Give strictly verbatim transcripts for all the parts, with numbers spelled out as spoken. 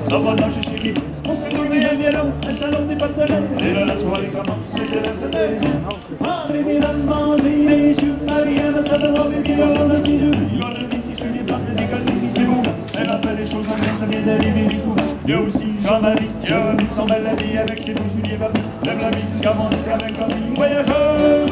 ça va dans chez chéri. On s'est tourné à violon, un salon des partenaires. Et là la soirée commence, c'était la semaine. André Mirand, André, messieurs, Marianne, ça va voir mes violons, on a six jours. Il y en a des six sur les places d'école, c'est bon. Elle a fait les choses en bien, ça vient d'arriver du coup. Il y a aussi Jean-Marie qui a mis son bel habit avec ses beaux souliers babis. Lève la vie, commence avec un voyageur.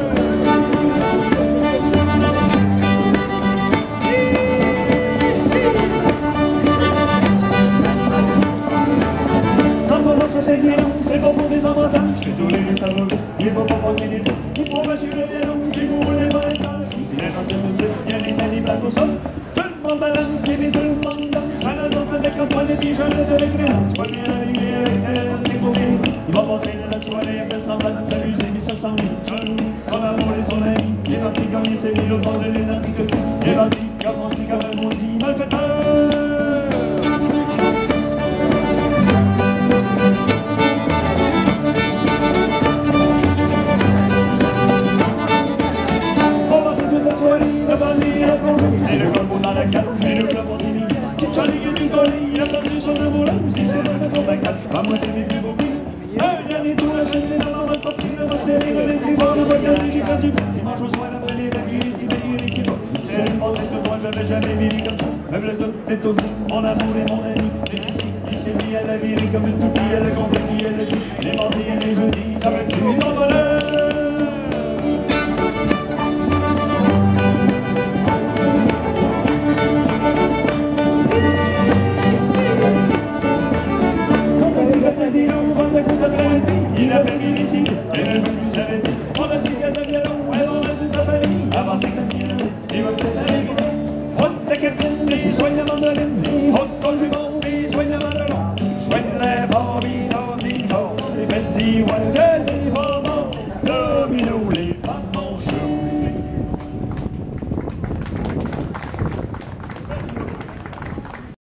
Ça c'est bien, c'est bon pour des embrassages. Je vais tourner les sabots, il faut pas passer les mots. Il faut m'assurer bien long, si vous voulez pas être sage. Si les gens se mettent, il y a des télés places au sol. Tout le monde balance, et puis tout le monde danse. À la danse avec Antoine et puis Jeannette avec Réance. Pas bien arrivé avec elle, c'est pour lui. Il va passer la soirée, après semblant de s'amuser, puis ça s'ennuie. Son amour et son ami, il est parti gagner ses villes au bord de l'Atlantique aussi. Il est parti, comme on dit, comme un maudit malfaiteur. Et le corbeau dans la carte, et le club en timide. Si Charlie est du colis, il a perdu son amour là. Si c'est le fait qu'on bacache, pas moi t'aimais plus beaucoup. Un dernier tour, la chaîne est dans la partie, la masse est réglée, les plus forts, le voyage, j'ai perdu. Dimanche au soir, après les règles, j'ai dit, mais il est qui va. C'est une pensée de moi, j'avais jamais vécu comme ça. Même le top est au bout, mon amour et mon ami. Mais ici, il s'est mis à la virer comme une toupie, elle a compris qui elle est. Les mardis et les jeudis, ça va être une bonheur. Il a fait mille ici, et ne veut plus s'arrêter. On a dit qu'elle de violon, elle en a de sa famille. Avant c'est que ça tient, il va peut-être aller vite. Frotte ta capitaine, et soigne la mandoline. Frotte ton jumeau, et soigne la mandoline. Soigne la bambine, dans une fort, et fais-y, what